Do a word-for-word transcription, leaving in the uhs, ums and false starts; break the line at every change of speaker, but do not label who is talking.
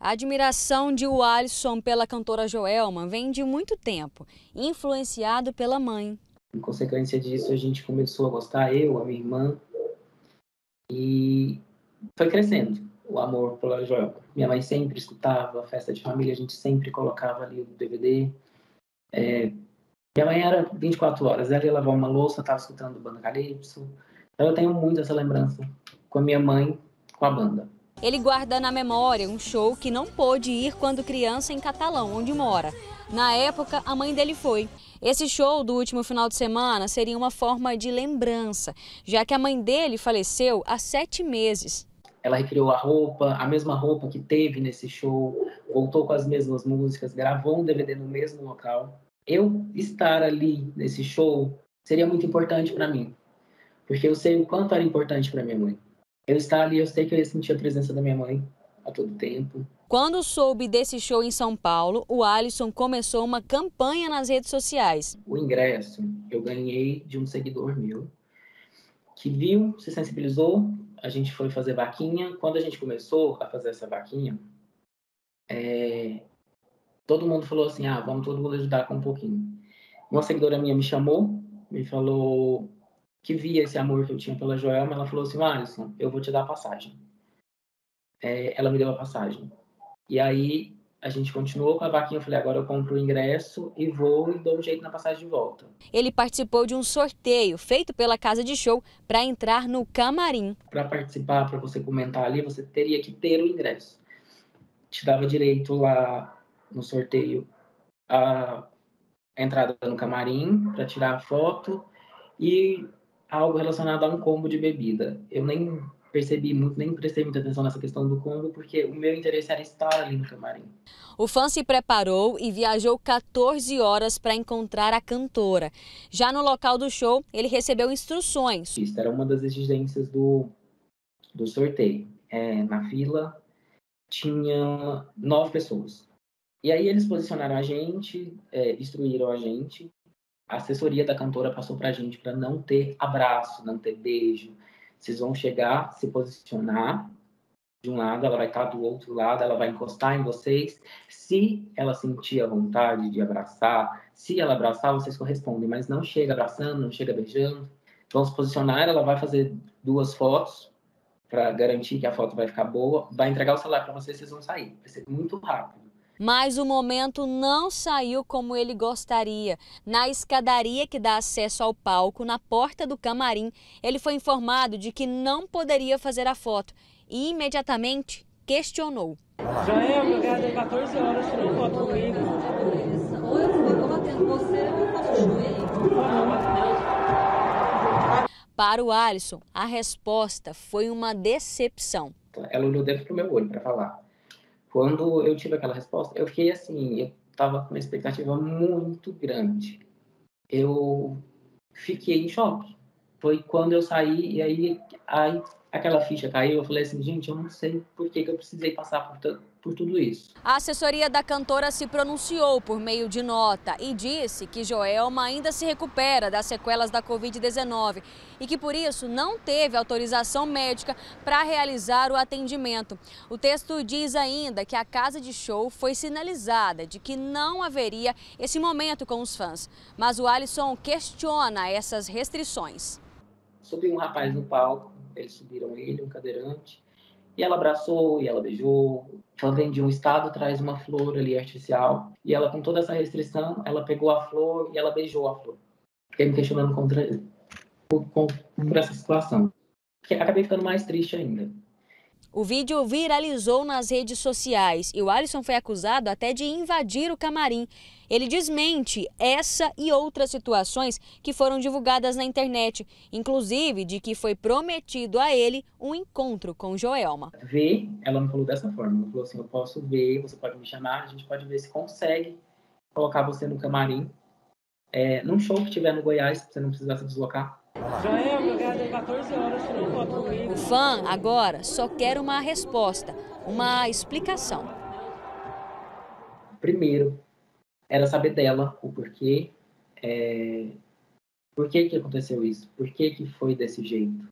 A admiração de Alisson pela cantora Joelma vem de muito tempo, influenciado pela mãe.
Em consequência disso, a gente começou a gostar, eu, a minha irmã, e foi crescendo o amor pela Joelma. Minha mãe sempre escutava, festa de família, a gente sempre colocava ali o D V D. É, minha mãe era vinte e quatro horas, ela ia lavar uma louça, estava escutando Banda Calypso. Então eu tenho muito essa lembrança com a minha mãe, com a banda.
Ele guarda na memória um show que não pôde ir quando criança em Catalão, onde mora. Na época, a mãe dele foi. Esse show do último final de semana seria uma forma de lembrança, já que a mãe dele faleceu há sete meses.
Ela recriou a roupa, a mesma roupa que teve nesse show, voltou com as mesmas músicas, gravou um D V D no mesmo local. Eu estar ali nesse show seria muito importante para mim, porque eu sei o quanto era importante para minha mãe. Eu estar ali, eu sei que eu ia sentir a presença da minha mãe a todo tempo.
Quando soube desse show em São Paulo, o Alisson começou uma campanha nas redes sociais.
O ingresso eu ganhei de um seguidor meu, que viu, se sensibilizou, a gente foi fazer vaquinha. Quando a gente começou a fazer essa vaquinha, é, todo mundo falou assim, ah, vamos todo mundo ajudar com um pouquinho. Uma seguidora minha me chamou, me falou que via esse amor que eu tinha pela Joelma, ela falou assim, Alisson, eu vou te dar a passagem. É, ela me deu a passagem. E aí a gente continuou com a vaquinha, eu falei, agora eu compro o ingresso e vou e dou um jeito na passagem de volta.
Ele participou de um sorteio feito pela casa de show para entrar no camarim.
Para participar, para você comentar ali, você teria que ter o ingresso. Te dava direito lá no sorteio a entrada no camarim para tirar a foto e algo relacionado a um combo de bebida. Eu nem percebi muito, nem prestei muita atenção nessa questão do combo, porque o meu interesse era estar ali no camarim.
O fã se preparou e viajou quatorze horas para encontrar a cantora. Já no local do show, ele recebeu instruções.
Isso era uma das exigências do, do sorteio. É, na fila tinha nove pessoas. E aí eles posicionaram a gente, é, instruíram a gente. A assessoria da cantora passou pra gente para não ter abraço, não ter beijo. Vocês vão chegar, se posicionar de um lado, ela vai estar do outro lado, ela vai encostar em vocês. Se ela sentir a vontade de abraçar, se ela abraçar, vocês correspondem, mas não chega abraçando, não chega beijando. Vão se posicionar, ela vai fazer duas fotos para garantir que a foto vai ficar boa, vai entregar o celular para vocês, vocês vão sair. Vai ser muito rápido.
Mas o momento não saiu como ele gostaria. Na escadaria que dá acesso ao palco, na porta do camarim, ele foi informado de que não poderia fazer a foto e imediatamente questionou.
Já é, eu ganhei quatorze horas, tirou foto comigo.
Ou eu não vou batendo você, ou eu faço
Para o Alisson, a resposta foi uma decepção.
Ela olhou dentro do meu olho para falar. Quando eu tive aquela resposta, eu fiquei assim, eu estava com uma expectativa muito grande. Eu fiquei em choque. Foi quando eu saí e aí, aí aquela ficha caiu, eu falei assim, gente, eu não sei por que, que eu precisei passar por, por tudo isso.
A assessoria da cantora se pronunciou por meio de nota e disse que Joelma ainda se recupera das sequelas da covid dezenove e que por isso não teve autorização médica para realizar o atendimento. O texto diz ainda que a casa de show foi sinalizada de que não haveria esse momento com os fãs, mas o Alisson questiona essas restrições.
Subiu um rapaz no palco, eles subiram ele, um cadeirante, e ela abraçou e ela beijou. Ela vem de um estado, traz uma flor ali artificial, e ela com toda essa restrição, ela pegou a flor e ela beijou a flor. Fiquei me questionando contra, por, por essa situação. Acabei ficando mais triste ainda.
O vídeo viralizou nas redes sociais e o Alisson foi acusado até de invadir o camarim. Ele desmente essa e outras situações que foram divulgadas na internet, inclusive de que foi prometido a ele um encontro com Joelma.
Ver, ela me falou dessa forma, ela falou assim, eu posso ver, você pode me chamar, a gente pode ver se consegue colocar você no camarim, é, num show que tiver no Goiás, pra você não precisar se deslocar.
Já é, eu ganhei quatorze horas, tirou foto comigo.
O fã agora só quer uma resposta, uma explicação.
Primeiro, era saber dela o porquê, é, por que que aconteceu isso, por que que foi desse jeito.